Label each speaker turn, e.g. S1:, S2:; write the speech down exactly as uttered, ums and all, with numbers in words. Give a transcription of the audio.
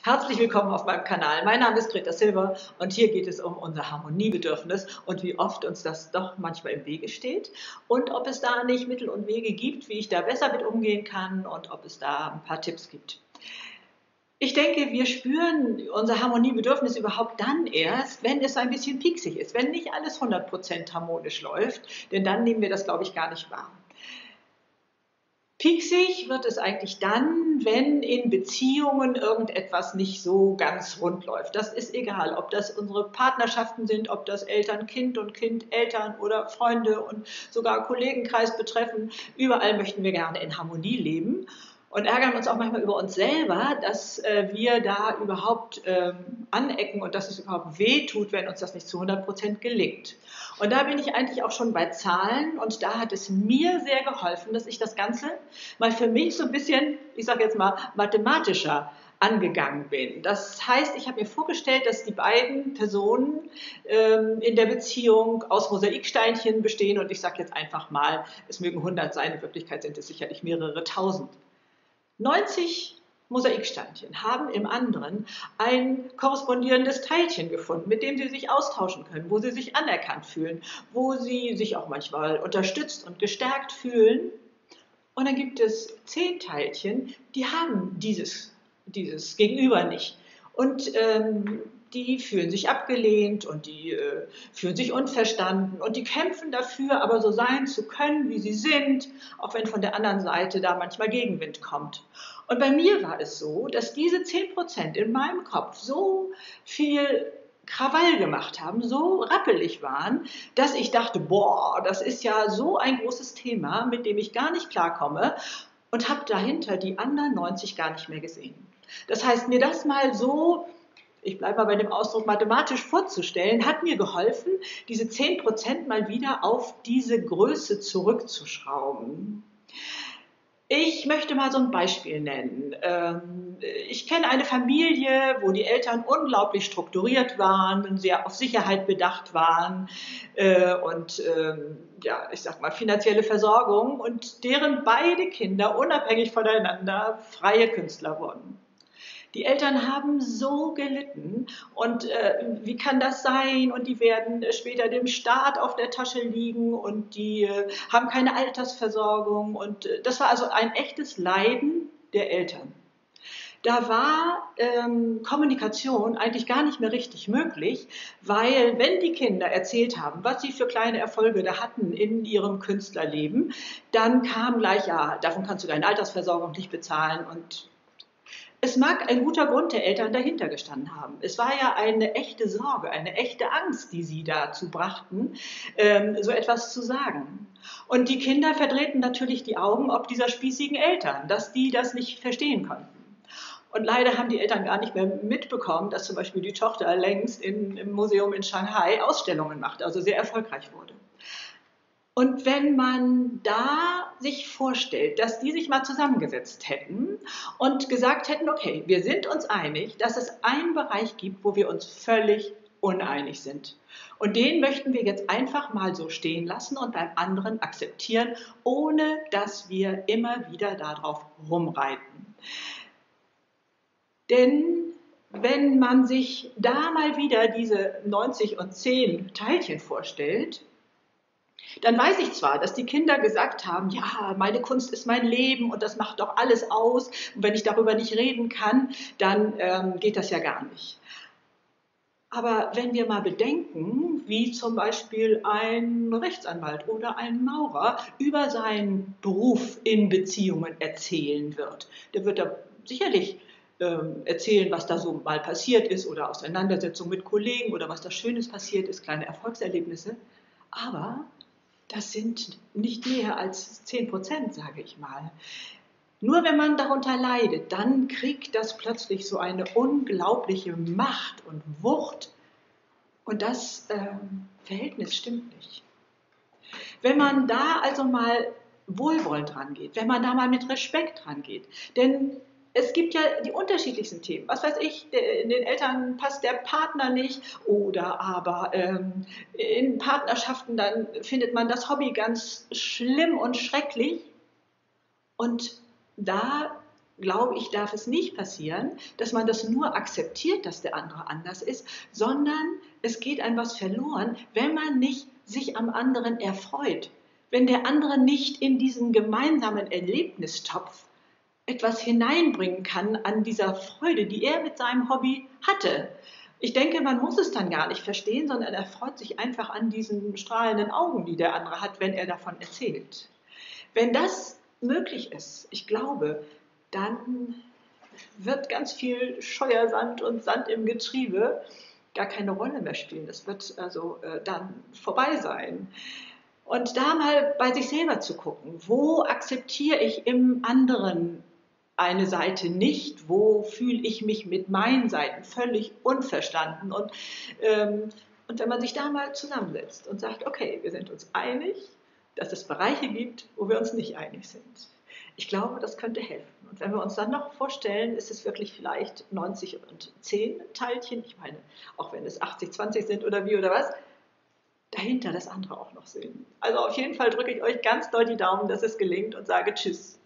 S1: Herzlich willkommen auf meinem Kanal. Mein Name ist Greta Silber und hier geht es um unser Harmoniebedürfnis und wie oft uns das doch manchmal im Wege steht und ob es da nicht Mittel und Wege gibt, wie ich da besser mit umgehen kann und ob es da ein paar Tipps gibt. Ich denke, wir spüren unser Harmoniebedürfnis überhaupt dann erst, wenn es ein bisschen pieksig ist, wenn nicht alles hundert Prozent harmonisch läuft, denn dann nehmen wir das, glaube ich, gar nicht wahr. Pieksig wird es eigentlich dann, wenn in Beziehungen irgendetwas nicht so ganz rund läuft. Das ist egal, ob das unsere Partnerschaften sind, ob das Eltern, Kind und Kind, Eltern oder Freunde und sogar Kollegenkreis betreffen. Überall möchten wir gerne in Harmonie leben und ärgern uns auch manchmal über uns selber, dass äh, wir da überhaupt ähm, anecken und dass es überhaupt weh tut, wenn uns das nicht zu hundert Prozent gelingt. Und da bin ich eigentlich auch schon bei Zahlen und da hat es mir sehr geholfen, dass ich das Ganze mal für mich so ein bisschen, ich sage jetzt mal, mathematischer angegangen bin. Das heißt, ich habe mir vorgestellt, dass die beiden Personen ähm, in der Beziehung aus Mosaiksteinchen bestehen und ich sage jetzt einfach mal, es mögen hundert sein, in Wirklichkeit sind es sicherlich mehrere tausend. neunzig Mosaiksteinchen haben im anderen ein korrespondierendes Teilchen gefunden, mit dem sie sich austauschen können, wo sie sich anerkannt fühlen, wo sie sich auch manchmal unterstützt und gestärkt fühlen. Und dann gibt es zehn Teilchen, die haben dieses, dieses Gegenüber nicht. Und ähm, die fühlen sich abgelehnt und die äh, fühlen sich unverstanden und die kämpfen dafür, aber so sein zu können, wie sie sind, auch wenn von der anderen Seite da manchmal Gegenwind kommt. Und bei mir war es so, dass diese zehn Prozent in meinem Kopf so viel Krawall gemacht haben, so rappelig waren, dass ich dachte, boah, das ist ja so ein großes Thema, mit dem ich gar nicht klarkomme und habe dahinter die anderen neunzig gar nicht mehr gesehen. Das heißt, mir das mal so, ich bleibe mal bei dem Ausdruck mathematisch vorzustellen, hat mir geholfen, diese zehn Prozent mal wieder auf diese Größe zurückzuschrauben. Ich möchte mal so ein Beispiel nennen. Ich kenne eine Familie, wo die Eltern unglaublich strukturiert waren, sehr auf Sicherheit bedacht waren und ja, ich sag mal finanzielle Versorgung und deren beide Kinder unabhängig voneinander freie Künstler wurden. Die Eltern haben so gelitten und äh, wie kann das sein? Und die werden später dem Staat auf der Tasche liegen und die äh, haben keine Altersversorgung. Und äh, das war also ein echtes Leiden der Eltern. Da war ähm, Kommunikation eigentlich gar nicht mehr richtig möglich, weil wenn die Kinder erzählt haben, was sie für kleine Erfolge da hatten in ihrem Künstlerleben, dann kam gleich, ja, davon kannst du deine Altersversorgung nicht bezahlen und es mag ein guter Grund der Eltern dahinter gestanden haben. Es war ja eine echte Sorge, eine echte Angst, die sie dazu brachten, ähm, so etwas zu sagen. Und die Kinder verdrehten natürlich die Augen ob dieser spießigen Eltern, dass die das nicht verstehen konnten. Und leider haben die Eltern gar nicht mehr mitbekommen, dass zum Beispiel die Tochter längst in, im Museum in Shanghai Ausstellungen macht, also sehr erfolgreich wurde. Und wenn man da sich vorstellt, dass die sich mal zusammengesetzt hätten und gesagt hätten, okay, wir sind uns einig, dass es einen Bereich gibt, wo wir uns völlig uneinig sind. Und den möchten wir jetzt einfach mal so stehen lassen und beim anderen akzeptieren, ohne dass wir immer wieder darauf rumreiten. Denn wenn man sich da mal wieder diese neunzig und zehn Teilchen vorstellt, dann weiß ich zwar, dass die Kinder gesagt haben, ja, meine Kunst ist mein Leben und das macht doch alles aus. Und wenn ich darüber nicht reden kann, dann ähm, geht das ja gar nicht. Aber wenn wir mal bedenken, wie zum Beispiel ein Rechtsanwalt oder ein Maurer über seinen Beruf in Beziehungen erzählen wird, der wird da sicherlich ähm, erzählen, was da so mal passiert ist oder Auseinandersetzungen mit Kollegen oder was da Schönes passiert ist, kleine Erfolgserlebnisse. Aber das sind nicht mehr als zehn Prozent, sage ich mal. Nur wenn man darunter leidet, dann kriegt das plötzlich so eine unglaubliche Macht und Wucht. Und das ähm, Verhältnis stimmt nicht. Wenn man da also mal wohlwollend rangeht, wenn man da mal mit Respekt rangeht, denn es gibt ja die unterschiedlichsten Themen. Was weiß ich, in den Eltern passt der Partner nicht oder aber ähm, in Partnerschaften dann findet man das Hobby ganz schlimm und schrecklich. Und da glaube ich, darf es nicht passieren, dass man das nur akzeptiert, dass der andere anders ist, sondern es geht einem was verloren, wenn man nicht sich am anderen erfreut. Wenn der andere nicht in diesen gemeinsamen Erlebnistopf etwas hineinbringen kann an dieser Freude, die er mit seinem Hobby hatte. Ich denke, man muss es dann gar nicht verstehen, sondern er freut sich einfach an diesen strahlenden Augen, die der andere hat, wenn er davon erzählt. Wenn das möglich ist, ich glaube, dann wird ganz viel Scheuersand und Sand im Getriebe gar keine Rolle mehr spielen. Das wird also äh, dann vorbei sein. Und da mal bei sich selber zu gucken, wo akzeptiere ich im anderen eine Seite nicht, wo fühle ich mich mit meinen Seiten völlig unverstanden. Und, ähm, und wenn man sich da mal zusammensetzt und sagt, okay, wir sind uns einig, dass es Bereiche gibt, wo wir uns nicht einig sind. Ich glaube, das könnte helfen. Und wenn wir uns dann noch vorstellen, ist es wirklich vielleicht neunzig und zehn Teilchen, ich meine, auch wenn es achtzig zwanzig sind oder wie oder was, dahinter das andere auch noch sehen. Also auf jeden Fall drücke ich euch ganz doll die Daumen, dass es gelingt und sage Tschüss.